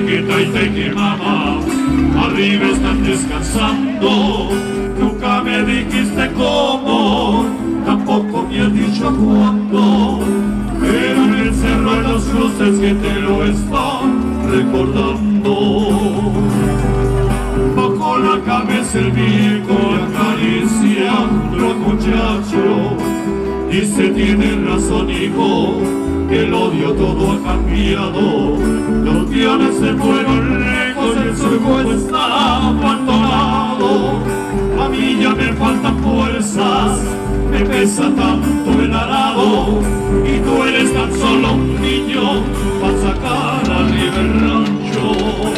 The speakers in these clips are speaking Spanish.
teque, tai, teque, mamá, arriba están descansando. Nunca me dijiste cómo, tampoco me has dicho cuándo, pero en el cerro de los cruces que te lo están recordando. Bajo la cabeza el viejo acariciando al muchacho, dice tiene razón hijo, el odio todo ha cambiado, los guiones se fueron lejos, el surco está abandonado. A mí ya me faltan fuerzas, me pesa tanto el arado, y tú eres tan solo un niño para sacar arriba el rancho.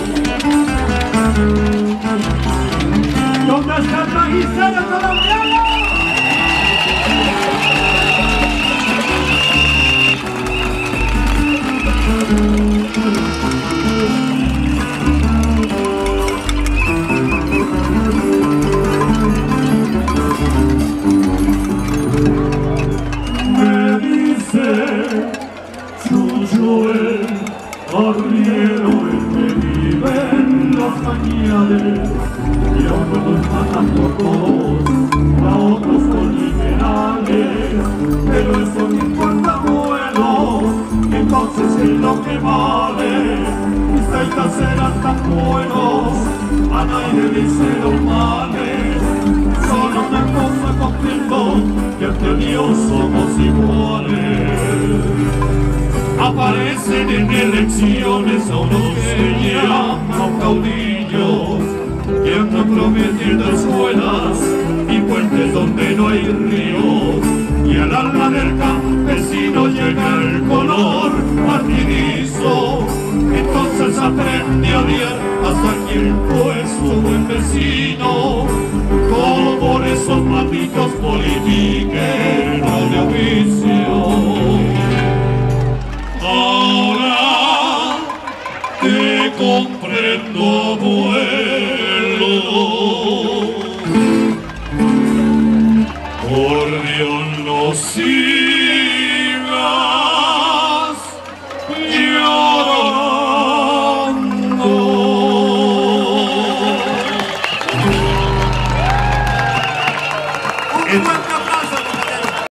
¿Dónde está el magisterio colombiano? Me dice Chucho el arriero, el que vive en los cañares, y a unos matan por todos, a otros por liberales, pero eso no importa, bueno, entonces es lo que vale. Mis taitas serán tan buenos, a nadie le hicieron males, solo una cosa comprendo, que ante Dios somos iguales. Aparecen en elecciones a unos que llaman caudillos, que andan prometiendo escuelas y puentes donde no hay ríos, y al alma del campesino llega el color partidizo. Entonces aprende a odiar hasta quien